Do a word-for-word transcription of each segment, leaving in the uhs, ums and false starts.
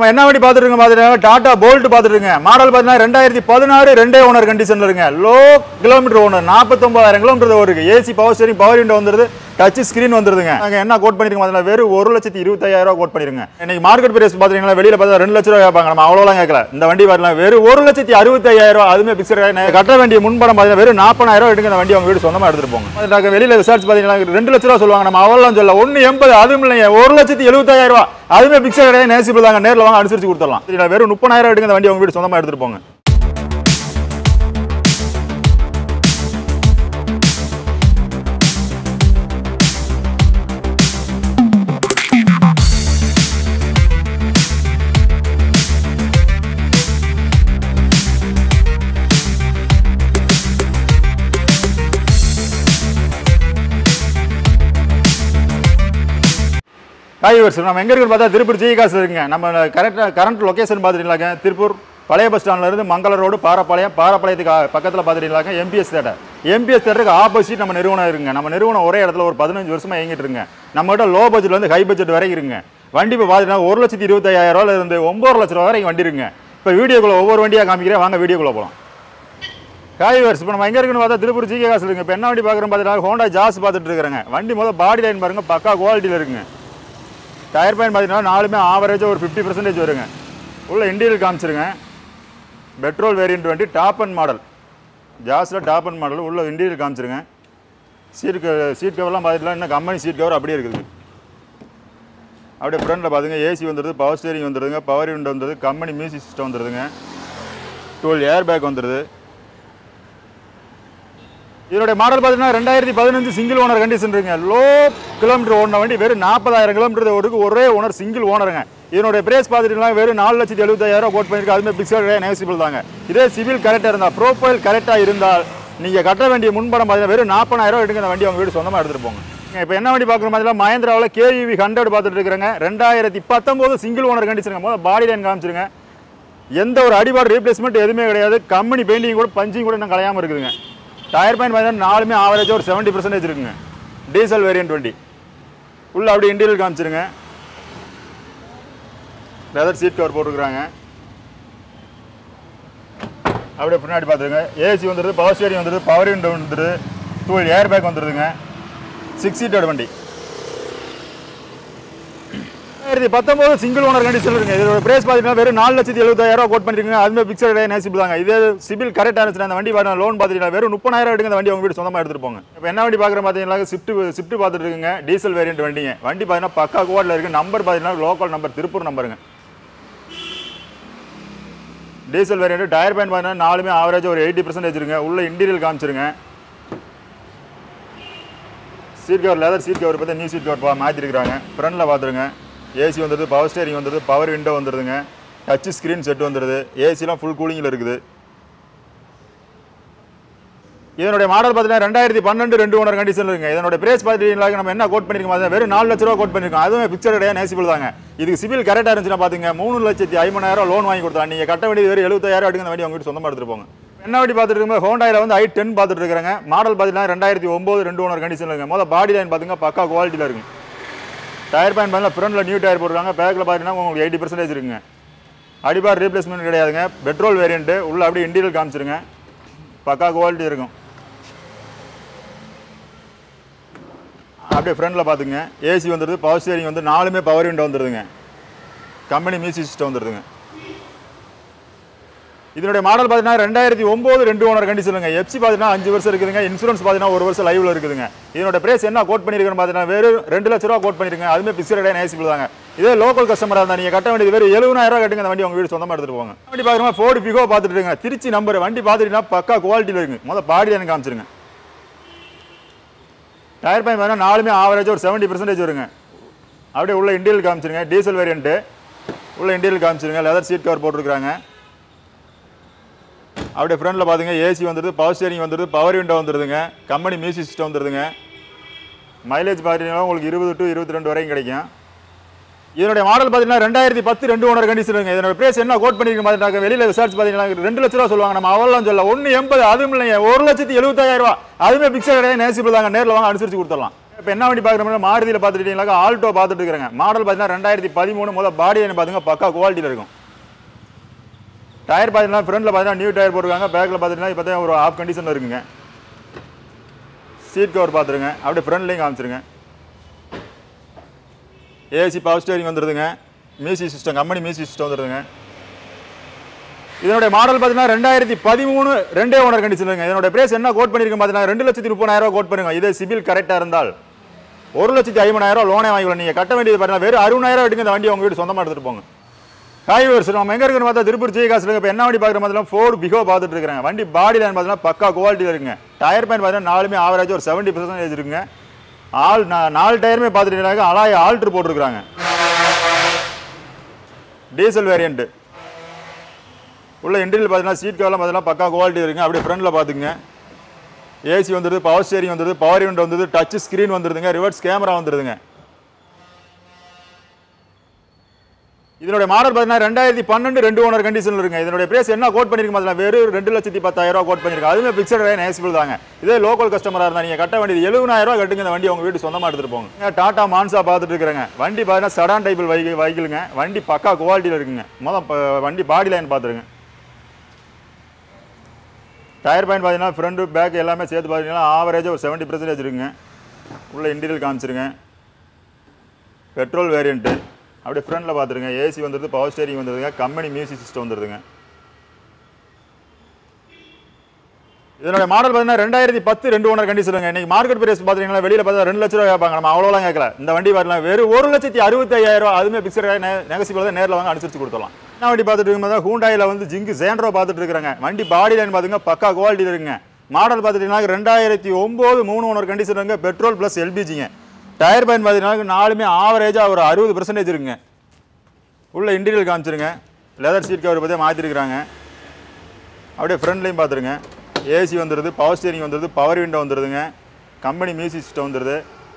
என்ன வண்டி பார்த்துருங்க பார்த்துருங்க டாடா போல்ட் பார்த்துருங்க மாடல் பார்த்தீங்கன்னா ரெண்டாயிரத்தி பதினாறு ரெண்டே ஓனர் கண்டிஷன்ல இருங்க லோ கிலோமீட்டர் ஓனர் நாற்பத்தொன்பதாயிரம் கிலோமீட்டர் வருது AC power steering power window வந்துருது டச் ஸ்கிரீன் வந்துருதுங்க நாங்கள் என்ன கோட் பண்ணிருக்கோம் பார்த்தீங்கன்னா வெறும் ஒரு லட்சத்தி இருபத்தாயிரம் ரூபா கோட் பண்ணிருங்க இன்னைக்கு மார்க்கெட் பிரைஸ் பார்த்தீங்கன்னா வெளியில பார்த்தா ரெண்டு லட்ச ரூபா கேட்பாங்க நம்ம அவ்வளோலாம் கேட்கல இந்த வண்டி பார்த்தீங்கன்னா வெறும் ஒரு லட்சத்தி அறுபத்தாயிரம் ரூபா அதுவுமே பிக்சர் கட்ட வேண்டிய முன்படம் பார்த்தீங்கன்னா வெறும் நாற்பதாயிரம் ரூபா எடுங்க இந்த வண்டி அவங்க வீடு சொந்தமாக எடுத்துட்டு போங்க வெளியில விசாரிச்சு பார்த்தீங்கன்னா ரெண்டு லட்ச ரூபா சொல்லுவாங்க நம்ம அவ்வளோலாம் சொல்ல ஒன்று எண்பது அதுவும் இல்லைங்க ஒரு லட்சத்தி எழுபத்தாயிரம் ரூபா அதுவுமே பிக்சர் கிடையாது நேசிபிள் தாங்க நேரில் வாங்க அனுசரிச்சு கொடுத்துடலாம் வெறும் முப்பதாயிரம் எடுங்க இந்த வண்டி அவங்க வீடு சொந்தமாக எடுத்துட்டு போங்க ஹைவர்ஸ் நம்ம எங்கே இருக்குன்னு பார்த்தா திருப்பூர் ஜி காசு இருக்குங்க நம்ம கரெக்டாக கரண்ட் லொக்கேஷன் பார்த்துட்டீங்களாங்க திருப்பூர் பழைய பஸ் ஸ்டாண்ட்லேருந்து மங்கள ரோடு பாரப்பாளையம் பாரப்பாளையத்துக்கு பக்கத்தில் பார்த்துட்டீங்களாங்க எம்பிஎஸ் தேட்டர் எம்பிஎஸ் தேட்டருக்கு ஆப்போசிட் நம்ம நிறுவனம் இருக்குங்க நம்ம நிறுவனம் ஒரே இடத்துல ஒரு பதினஞ்சு வருஷமாக இயங்கிட்டு இருங்க நம்மகிட்ட லோ பட்ஜெட்ல இருந்து ஹை பட்ஜெட் வரைக்கும் இருங்க வண்டி இப்போ பார்த்தீங்கன்னா ஒரு லட்சத்தி இருபத்தாயிரம் ரூபாயில இருந்து ஒம்பது லட்ச ரூபா வரைக்கும் வண்டி இருக்குங்க இப்போ வீடியோக்குள்ள ஒவ்வொரு வண்டியாக காமிக்கிறேன் வாங்க வீடியோக்குள்ள போகலாம் ஹைவர்ஸ் இப்போ நம்ம எங்கே இருக்குன்னு பார்த்தா திருப்பூர் ஜி காசு இருக்குங்க இப்போ என்ன வண்டி பார்க்குறோம் பார்த்தீங்கன்னா ஹோண்டா ஜாஸ் பார்த்துட்டு இருக்கிறேங்க வண்டி முதல் பாடி லைன் பாருங்க பக்கா குவாலிட்டியில் இருக்குங்க டயர் பாயிண்ட் பார்த்தீங்கன்னா நாலுமே ஆவரேஜாக ஒரு ஃபிஃப்டி பர்சன்டேஜ் வருங்க உள்ள இன்டீரியல் காமிச்சிருங்க பெட்ரோல் வேரியன்ட் வண்டி டாப் அண்ட் மாடல் ஜாஸில் டாப் அண்ட் மாடல் உள்ள இன்டீரியல் காமிச்சிருங்க சீட் சீட் கவர்லாம் பார்த்துக்கலாம் இன்னும் கம்பெனி சீட் கவர் அப்படியே இருக்குது அப்படியே ஃப்ரண்டில் பார்த்துங்க ஏசி வந்துடுது பவர் ஸ்டேரிங் வந்துடுதுங்க பவர் விண்டோ வந்துடுது கம்பெனி மியூசிக் சிஸ்டம் வந்துடுதுங்க டுவெல் ஏர் பேக் வந்துடுது இதனுடைய மாடல் பார்த்தீங்கன்னா ரெண்டாயிரத்தி பதினஞ்சு சிங்கிள் ஓனர் கண்டிஷன் இருக்குங்க லோ கிலோமீட்டர் ஓடின வண்டி வெறும் நாற்பதாயிரம் கிலோமீட்டர் ஓடுக்கு ஒரே ஓனர் சிங்கிள் ஓனருங்க இதனுடைய பிரைஸ் பார்த்துட்டீங்கன்னா வெறும் நாலு லட்சத்தி எழுபத்தாயிரம் கோட் பண்ணிருக்கு அதுமே பிக்சர் நேசிபிள் தாங்க இதே சிவில் கரெக்டாக இருந்தால் ப்ரோஃபைல் கரெக்டாக இருந்தால் நீங்கள் கட்ட வேண்டிய முன்படம் பார்த்தீங்கன்னா வெறும் நாற்பதாயிரம் எடுங்க அந்த வண்டி அவங்க வீடு சொந்தமாக எடுத்துகிட்டு போங்க இப்போ என்ன வண்டி பார்க்குற மாதிரி மஹேந்திராவில் கேயூவி ஹண்ட்ரட் பார்த்துட்டு இருக்கிறாங்க ரெண்டாயிரத்தி பத்தொம்போது சிங்கிள் ஓனர் கண்டிஷனுங்க போது பாடி லைன் காமிச்சிருங்க எந்த ஒரு அடிபாடு ரீப்ளேஸ்மெண்ட் எதுவுமே கிடையாது கம்பெனி பெயிண்டிங் கூட பஞ்சிங் கூட இன்னும் கலையாமல் இருக்குதுங்க டயர் பாயிண்ட் பார்த்தீங்கன்னா நாலுமே ஆவரேஜாக ஒரு செவன்ட்டி பர்சன்டேஜ் இருக்குங்க டீசல் வேரியன்ட் வண்டி உள்ள அப்படியே இன்டீரியல் காமிச்சிருங்க லெதர் சீட் கவர் போட்டுருக்குறாங்க அப்படியே பின்னாடி பார்த்துருங்க ஏசி வந்துடுது பவர் ஸ்டேரிங் வந்துடுது பவர் விண்டோ வந்துடுது டூல் ஏர் பேக் வந்துடுதுங்க சிக்ஸ் சீட்டோட வண்டி ரெண்டாயிரத்தி பத்தொம்போது சிங்கிள் ஓனர் கண்டிஷன் இருக்குங்க இதோட பிரைஸ் பார்த்தீங்கன்னா வெறும் நாலு லட்சத்தி எழுபத்தாயிரம் கோட் பண்ணிருக்கீங்க அதுமே பிக்சர் கிடையாது நேசிபிள் தாங்க இதே சிபில் கரெக்டாக இருந்துச்சு அந்த வண்டி பார்த்தா லோன் பார்த்துட்டீங்கன்னா வெறும் முப்பதாயிரம் எடுங்க அந்த வண்டி அவங்க வீடு சொந்தமாக எடுத்துட்டு போங்க இப்போ என்ன வண்டி பார்க்குற பார்த்தீங்கன்னா ஸ்விஃப்ட் ஸ்விஃப்ட் பார்த்துட்டு இருக்குங்க டீசல் வேரியன்ட் வண்டிங்க வண்டி பார்த்தீங்கன்னா பக்கா கோடில் இருக்குது நம்பர் பார்த்தீங்கன்னா லோக்கல் நம்பர் திருப்பூர் நம்பருங்க டீசல் வேரியன்ட் டயர் பாயிண்ட் பார்த்தீங்கன்னா நாலுமே ஆவரேஜ் ஒரு எயிட்டி பர்சன்டேஜ் இருக்குங்க உள்ள இன்டீரியல் காமிச்சிருங்க seat cover leather seat cover பார்த்தா நியூ சீட் கவர் மாற்றிருக்கிறாங்க ஃப்ரண்டில் பார்த்துருங்க ஏசி வந்துடுது பவர் ஸ்டேரிங் வந்துடுது பவர் விண்டோ வந்துடுதுங்க டச் ஸ்க்ரீன் செட் வந்துடுது ஏசிலாம் ஃபுல் கூலிங்கில் இருக்குது இதனுடைய மாடல் பார்த்தீங்கன்னா ரெண்டாயிரத்தி பன்னெண்டு ரெண்டு ஓனர் கண்டிஷன் இருக்குங்க இதனுடைய பிரைஸ் பார்த்தீங்கன்னா நம்ம என்ன கோட் பண்ணிருக்கோம் வெறும் நாலு லட்ச ரூபா கோட் பண்ணிருக்கோம் அதுவும் பிக்சர் கிடையாது நேசிபிள் தாங்க இதுக்கு சிவில் கரெக்டாக இருந்துச்சுன்னா பார்த்துங்க மூணு லட்சத்தி ஐம்பதாயிரம் லோன் வாங்கி கொடுத்தா நீங்கள் கட்ட வேண்டியது வெறும் எழுபத்தாயிரம் எடுங்க அந்த வண்டி அவங்க வீட்டு சொந்தமாக எடுத்துட்டு போங்க என்ன வண்டி பார்த்துட்டு இருக்கும்போது ஹோண்டாயில் வந்து ஐ டென் பார்த்துட்டு இருக்கிறாங்க மாடல் பார்த்தீங்கன்னா ரெண்டாயிரத்தி ஒம்பது ரெண்டு ஓனர் கண்டிஷன் இருக்குங்க முதல்ல பாடி லைன் பார்த்துங்க பக்கா குவாலிட்டியில் இருக்குங்க டயர் பாயிண்ட் பார்த்தீங்கன்னா ஃப்ரண்டில் நியூ டயர் போட்டுருக்காங்க பேக்கில் பார்த்தீங்கன்னா உங்களுக்கு எயிட்டி பர்சன்டேஜ் இருக்குங்க அடிபார் ரீப்ளேஸ்மெண்ட் கிடையாதுங்க பெட்ரோல் வேரியன்ட்டு உள்ள அப்படியே இன்டீரியல் காமிச்சிருங்க பக்கா குவாலிட்டி இருக்கும் அப்படியே ஃப்ரண்டில் பார்த்துங்க ஏசி வந்துடுது பவர் ஸ்டேரிங் வந்து நாலுமே பவர் விண்டோ வந்துடுதுங்க கம்பெனி மியூசிக் சிஸ்டம் வந்துடுதுங்க இதனுடைய மாடல் பார்த்தீங்கன்னா ரெண்டாயிரத்தி ஒம்பது ரெண்டு ஓனர் கண்டிஷனுங்க எஃப்சி பார்த்தீங்கன்னா அஞ்சு வருஷம் இருக்குதுங்க இன்சூரன்ஸ் பார்த்தீங்கன்னா ஒரு வருஷம் லைவ்ல இருக்குதுங்க இதனோட பிரைஸ் என்ன கோட் பண்ணிருக்கேன்னு பார்த்தீங்கன்னா வெறும் ரெண்டு லட்ச ரூபா கோட் பண்ணிருக்கேன் அதுமே பிக்சர் கிடையாது நேசிபிள் தாங்க இதே லோக்கல் கஸ்டமராக இருந்தால் நீங்கள் கட்ட வேண்டியது வெறும் எழுபதாயிரம் ரூபா கட்டுங்க அந்த வண்டி உங்கள் வீடு சொந்தமாக எடுத்துட்டு போங்க வண்டி பார்க்குறோம் ஃபோர்டு ஃபிகோ பார்த்துட்டு இருங்க திருச்சி நம்பர் வண்டி பார்த்துட்டீங்கன்னா பக்கா குவாலிட்டியில் இருக்குங்க முதல் பாடி எனக்கு காமிச்சிருங்க டயர் பாயிண்ட் பார்த்தீங்கன்னா நாலுமே ஆவரேஜ் ஒரு செவன்ட்டி பர்சன்டேஜ் வருங்க அப்படியே உள்ள இன்டீரியல் காமிச்சிருங்க டீசல் வேரியன்ட்டு உள்ள இன்டீரியல் காமிச்சிருங்க லெதர் சீட் கவர் போட்டுருக்காங்க அப்படியே ஃப்ரண்டில் பார்த்துங்க ஏசி வந்துடுது பவர் ஸ்டேரிங் வந்துடுது பவர் விண்டோ வந்துடுதுங்க கம்பெனி மியூசிக் சிஸ்டம் வந்துடுதுங்க மைலேஜ் பார்த்தீங்கன்னா உங்களுக்கு இருபது டு இருபத்தி ரெண்டு வரைக்கும் கிடைக்கும் இதனுடைய மாடல் பார்த்தீங்கன்னா ரெண்டாயிரத்தி பத்து ரெண்டு ஓனர் கண்டிஷன் இருக்குங்க இதனோட பிரைஸ் என்ன கோட் பண்ணிருக்க மாதிரி வெளியில் விசாரிச்சு பார்த்தீங்கன்னா ரெண்டு லட்ச ரூபா சொல்லுவாங்க நம்ம அவ்வளோலாம் சொல்ல ஒன்று எண்பது அதுவும் இல்லைங்க ஒரு லட்சத்தி எழுபத்தாயிரம் ரூபா அதுவுமே பிக்சர் கிடையாது நேசிபிள் தாங்க நேரில் வாங்க அனுசரிச்சு கொடுத்துடலாம் இப்போ என்ன வண்டி பார்க்குறோம்னா மாருதியில் பார்த்துட்டீங்கன்னாக்கா ஆல்டோ பார்த்துட்டு இருக்கிறாங்க. மாடல் பார்த்தீங்கன்னா ரெண்டாயிரத்தி பதிமூணு முதல் பாடி என்ன பார்த்துங்க பக்கா குவாலிட்டியில் இருக்கும். டயர் பார்த்தீங்கன்னா ஃப்ரண்ட்டில் பார்த்தீங்கன்னா நியூ டயர் போட்டுருக்காங்க. பேக்கில் பார்த்துட்டீங்கன்னா இப்போ தான் ஒரு ஆஃப் கண்டிஷனில் இருக்குங்க. சீட் கவர் பார்த்துருங்க. அப்படியே ஃப்ரண்ட்லேயும் காமிச்சிருங்க. ஏசி பவர் ஸ்டேரிங் வந்துடுதுங்க. Music system company music system வந்துடுதுங்க. இதனுடைய மாடல் பார்த்தீங்கன்னா ரெண்டாயிரத்தி பதிமூணு ரெண்டே ஓனர் கண்டிஷன். இதனுடைய பிரைஸ் என்ன கோட் பண்ணியிருக்கேன் பார்த்தீங்கன்னா ரெண்டு லட்சத்தி முப்பதாயிரம் ரூபா கோட் பண்ணுங்க. இதே சிபில் கரெக்டாக இருந்தால் ஒரு லட்சத்தி ஐம்பதாயிரம் ரூபா லோனே வாங்கிக்கலாம். நீங்கள் கட்ட வேண்டியது பார்த்தீங்கன்னா வெறும் அறுபதாயிரம் எடுங்க. இந்த வண்டி உங்கள் வீட்டு சொந்தமாக எடுத்துகிட்டு போங்க. ஹைவேர்ஸ் நம்ம எங்கே இருக்குன்னு பார்த்தா திருப்பூர் ஜி காசுல. இப்போ என்ன வண்டி பார்க்குற மாதிரி ஃபோர்டு பிகோ பார்த்துட்டு இருக்கிறாங்க. வண்டி பாடி லைன் பார்த்தீங்கன்னா பக்கா குவாலிட்டியில் இருக்குங்க. டயர் பேன் பார்த்தீங்கன்னா நாலுமே ஆவரேஜ் ஒரு செவன்ட்டி பர்சன்டேஜ் இருக்குங்க. ஆல் நாலு டயருமே பார்த்துட்டு அலாய் ஆல்ட்ரு போட்டிருக்கிறாங்க. டீசல் வேரியன்ட் உள்ள இன்டீரியல் பார்த்தீங்கன்னா சீட் கவர்லாம் பார்த்தீங்கன்னா பக்கா குவாலிட்டி இருக்குங்க. அப்படியே ஃப்ரண்ட்டில் பார்த்துக்குங்க. ஏசி வந்துடுது, பவர் ஸ்டேரிங் வந்துடுது, பவர் விண்டோ வந்துடுது, டச் ஸ்க்ரீன் வந்துடுதுங்க, ரிவர்ஸ் கேமரா வந்துடுதுங்க. இதனுடைய மாடல் பார்த்தீங்கன்னா ரெண்டாயிரத்தி பன்னெண்டு ரெண்டு ஓனர் கண்டிஷனில் இருக்குங்க. இதனுடைய பிரைஸ் என்ன கோட் பண்ணியிருக்க பார்த்தீங்கன்னா வெறும் ரெண்டு லட்சத்தி பத்தாயிரம் ரூபா கோட் பண்ணியிருக்காங்க. அதுவுமே பிக்சட் ரேட் நேசிபிள் தாங்க. இதே லோக்கல் கஸ்டமராக இருந்தால் நீங்கள் கட்ட வேண்டியது எழுபதாயிரம் ரூபா கட்டுங்க. இந்த வண்டி உங்கள் வீட்டு சொந்தமாக எடுத்துகிட்டு போங்க. டாடா மான்சா பார்த்துட்டு இருக்கிறாங்க. வண்டி பார்த்தீங்கன்னா சடான் டைப்பில் வைக்கிள் வைக்கிளுங்க. வண்டி பக்கா குவாலிட்டியில் இருக்குங்க. மொதல் வண்டி பாடி லைன் பார்த்துருங்க. டயர் பாயிண்ட் பார்த்தீங்கன்னா ஃப்ரண்ட் பேக் எல்லாமே சேர்த்து பார்த்தீங்கன்னா ஆவரேஜாக ஒரு செவன்ட்டி பர்சன்டேஜ் இருக்குங்க. உள்ள இன்டீரியல் காமிச்சிருங்க. பெட்ரோல் வேரியண்ட்டு அப்படியே ஃப்ரண்ட்டில் பார்த்துருங்க. ஏசி வந்துடுது, பவர் ஸ்டேரிங் வந்துடுதுங்க, கம்பெனி மியூசிக் சிஸ்டம் வந்துடுதுங்க. இதனுடைய மாடல் பார்த்தீங்கன்னா ரெண்டாயிரத்தி பத்து ரெண்டு ஓனர் கண்டிஷனுங்க. இன்னைக்கு மார்க்கெட் பிரைஸ் பார்த்தீங்கன்னா வெளியில் பார்த்தா ரெண்டு லட்ச ரூபா கேட்பாங்க. நம்ம அவ்வளோலாம் கேட்கல. இந்த வண்டி பார்த்தீங்கன்னா வெறும் ஒரு லட்சத்தி அறுபத்தி ஐயாயிரம் ரூபா. அதுவுமே பிக்சர் நெகசிபிள் தான். நேரில் வாங்க அனுசரிச்சு கொடுத்துடலாம். என்ன வண்டி பார்த்துட்டு இருக்கும்போது ஹூண்டாயில் வந்து ஜிங்கு சேண்ட்ரோ பார்த்துட்டு இருக்கிறாங்க. வண்டி பாடி லைன் பார்த்துங்க பக்கா குவாலிட்டியில் இருக்குங்க. மாடல் பார்த்துட்டீங்கன்னா ரெண்டாயிரத்தி ஒம்பது மூணு ஓனர் கண்டிஷனுங்க. பெட்ரோல் ப்ளஸ் எல்பிஜிங்க. டயர் பேன் பார்த்தீங்கன்னா நாலுமே ஆவரேஜாக ஒரு அறுபது பர்சன்டேஜ் இருக்குங்க. உள்ள இன்டீரியல் காமிச்சிருங்க. லெதர் சீட் கவர் பற்றி மாற்றிருக்கிறாங்க. அப்படியே ஃப்ரண்ட்லையும் பார்த்துருங்க. ஏசி வந்துடுது, பவர் ஸ்டேரிங் வந்துடுது, பவர் விண்டோ வந்துடுதுங்க, கம்பெனி மியூசிக் சிஸ்டம் வந்துடுது.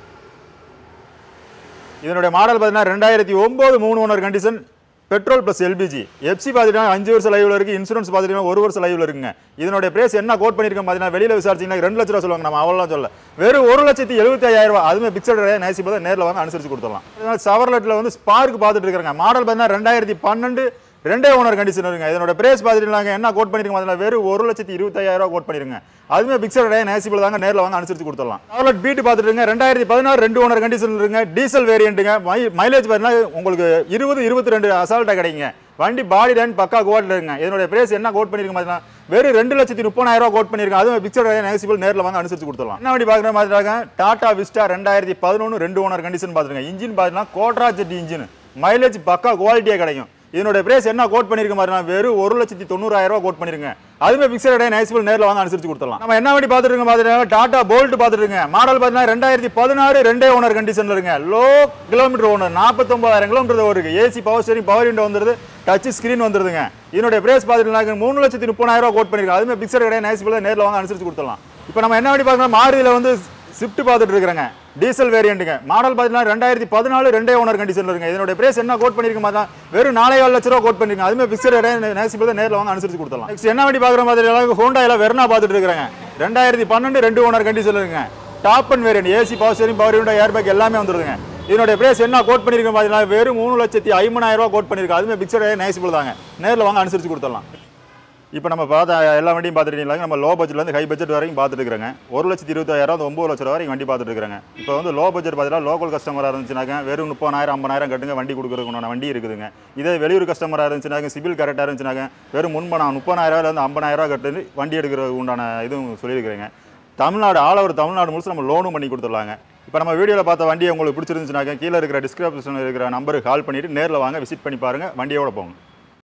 இதனுடைய மாடல் பார்த்தீங்கன்னா ரெண்டாயிரத்தி ஒம்பது மூணு owner condition. Petrol plus LPG. FC பார்த்தீங்கன்னா அஞ்சு வருஷம் லைவில் இருக்குது. இன்சூரன்ஸ் பார்த்தீங்கன்னா ஒரு வருஷம் லைவில் இருக்குங்க. இதனுடைய பிரைஸ் என்ன கோட் பண்ணியிருக்கோம் பார்த்தீங்கன்னா வெளியில் விசாரிச்சிங்கன்னா ரெண்டு லட்ச ரூபா சொல்லுவாங்க. நம்ம அவ்வளோலாம் சொல்ல வெறும் ஒரு லட்சத்தி எழுபத்தி ஐயாயிரம் ரூபா. அதுவுமே பிக்சட் ரேட் நேசி போது நேரில் வாங்க அனுசரிச்சு கொடுத்துடலாம். அதனால சவர்லெட்டில் வந்து ஸ்பார்க் பார்த்துட்டு இருக்காங்க. மாடல் பார்த்தீங்கன்னா ரெண்டாயிரத்தி பன்னெண்டு ரெண்டே ஓனர் கண்டிஷன் இருக்குங்க. இதனோட பிரைஸ் பார்த்துட்டு என்ன கோட் பண்ணிருக்கோம் பார்த்தீங்கன்னா வெறும் ஒரு லட்சத்தி இருபத்தாயிரம் ரூபா கோட் பண்ணிருங்க. அதுவுமே பிக்சட் ரேட் நேசிபிள் தாங்க. நேரில் வாங்க அனுசரிச்சு கொடுத்துடலாம். சவர்லெட் பீட் பார்த்துட்டுங்க ரெண்டாயிரத்தி பதினாறு ரெண்டு ஓனர் கண்டிஷன் இருக்குங்க. டீசல் வேரியண்ட்டுங்க. மைலேஜ் பார்த்தீங்கன்னா உங்களுக்கு இருபது இருபத்தி ரெண்டு அசால்ட்டாக கிடைக்குங்க. வண்டி பாடி லைன் பக்கா கோட்டில் இருக்குங்க. இதனுடைய பிரைஸ் என்ன கோட் பண்ணிருக்க பார்த்தீங்கன்னா வெறும் ரெண்டு லட்சத்தி முப்பதாயிரம் ரூபா கோட் பண்ணிருக்கேன். அதுவும் பிக்சட் ரேட் நேசிபிள். நேரில் வாங்க அனுசரிச்சு கொடுத்துடலாம். என்ன வண்டி பார்க்குற மாதிரி டாடா விஸ்டா ரெண்டாயிரத்தி பதினொன்று ரெண்டு ஓனர் கண்டிஷன் பார்த்துருங்க. இன்ஜின் பார்த்தீங்கன்னா கோட்ரா ஜெட் இன்ஜின். மைலேஜ் பக்கா குவாலிட்டியாக கிடைக்கும். இதனுடைய பிரைஸ் என்ன கோட் பண்ணிருக்க மாதிரி வெறும் ஒரு லட்சத்தி தொண்ணூறாயிரம் ரூபா கோட் பண்ணிருங்க. அதுவே பிக்சட் ரேட் நேசிபிள். நேரில் வாங்க அனுசரிச்சு கொடுத்துடலாம். நம்ம என்ன வண்டி பார்த்துட்டு இருக்க மாதிரி டாடா போல்ட் பார்த்துருங்க. மாடல் பார்த்தீங்கன்னா ரெண்டாயிரத்தி பதினாறு ரெண்டே ஓனர் கண்டிஷன்ல இருங்க. லோ கிலோமீட்டர் ஓனர் நாற்பத்தொன்பதாயிரம் கிலோமீட்டர் வருது. AC power steering power window வந்துருது, டச் ஸ்கிரீன் வந்துருதுங்க. இதனுடைய பிரைஸ் பார்த்துட்டு மூணு லட்சத்தி முப்பதாயிரம் ரூபா கோட் பண்ணிருக்கேன். அதுவே பிக்சட் ரேட் நேசிபிள். நேரில் வாங்க அனுசரிச்சு கொடுத்துடலாம். இப்போ நம்ம என்ன வண்டி பார்க்கணும் மாருதியில் வந்து ஸ்விஃப்ட் பார்த்துட்டு இருக்கிறாங்க. டீசல் வேரியண்ட்டுங்க. மாடல் பார்த்தீங்கன்னா ரெண்டாயிரத்தி பதினாலு ரெண்டே ஓனர் கண்டிஷன்ல இருக்குங்க. இதனுடைய பிரைஸ் என்ன கோட் பண்ணிருக்க மாதிரி வெறும் நாலே ஏழு லட்ச ரூபா கோட் பண்ணிருக்காங்க. அதுமே பிக்சட் ரேட் நேசிபிள் தான். நேரில் வாங்க அனுசரிச்சு கொடுத்துடலாம். நெக்ஸ்ட் என்ன வண்டி பார்க்குற மாதிரி ஹோண்டாயில் வெர்னா பார்த்துட்டு இருக்கிறாங்க. ரெண்டாயிரத்தி பன்னெண்டு ரெண்டு ஓனர் கண்டிஷன்ல இருக்குங்க. Top end variant. AC power steering power window air bag எல்லாமே வந்துருதுங்க. இதனுடைய பிரைஸ் என்ன கோட் பண்ணிருக்க மாதிரி வெறும் மூணு லட்சத்தி ஐம்பதாயிரம் ரூபா கோட் பண்ணிருக்கு. அதுமே பிக்சட் ரேட் நேசிபிள் தாங்க. நேரில் வாங்க அனுசரிச்சு கொடுத்துடலாம். இப்போ நம்ம பார்த்த எல்லா வண்டியும் பார்த்துட்டு நம்ம லோ பட்ஜெட்லேருந்து ஹை பட்ஜெட் வரைக்கும் பார்த்துட்டு இருக்கிறாங்க. ஒரு லட்சத்தி இருபத்தாயிரம் ஒம்பது லட்சம் வரைக்கும் வண்டி பார்த்துட்டு இருக்கிறாங்க. இப்போ வந்து லோ பட்ஜெட் பார்த்தீங்கன்னா லோக்கல் கஸ்டமராக இருந்துச்சுனாக்க வெறும் முப்பதாயிரம் ஐம்பதாயிரம் கட்டுங்க வண்டி கொடுக்குறதுக்கு வண்டி இருக்குதுங்க. இதே வெளியூர் கஸ்டமராக இருந்துச்சுனாக்க சிபில் கரெக்டாக இருந்துச்சுனாக்க வெறும் முன்பணம் முப்பதாயிரரூவாலேருந்து ஐம்பதாயிரம் கட்டு வண்டி எடுக்கிறதுக்கு உண்டான இதுவும் சொல்லியிருக்கிறேங்க. தமிழ்நாடு ஆல் ஓவர் தமிழ்நாடு முழுசு நம்ம லோனும் பண்ணி கொடுத்துடலாங்க. இப்போ நம்ம வீடியோவில் பார்த்த வண்டியை உங்களுக்கு பிடிச்சிருந்துச்சுனாக்க கீழே இருக்கிற டிஸ்கிரிப்ஷனில் இருக்கிற நம்பருக்கு கால் பண்ணிவிட்டு நேரில் வாங்க விசிட் பண்ணி பாருங்கள். வண்டியோட போங்க.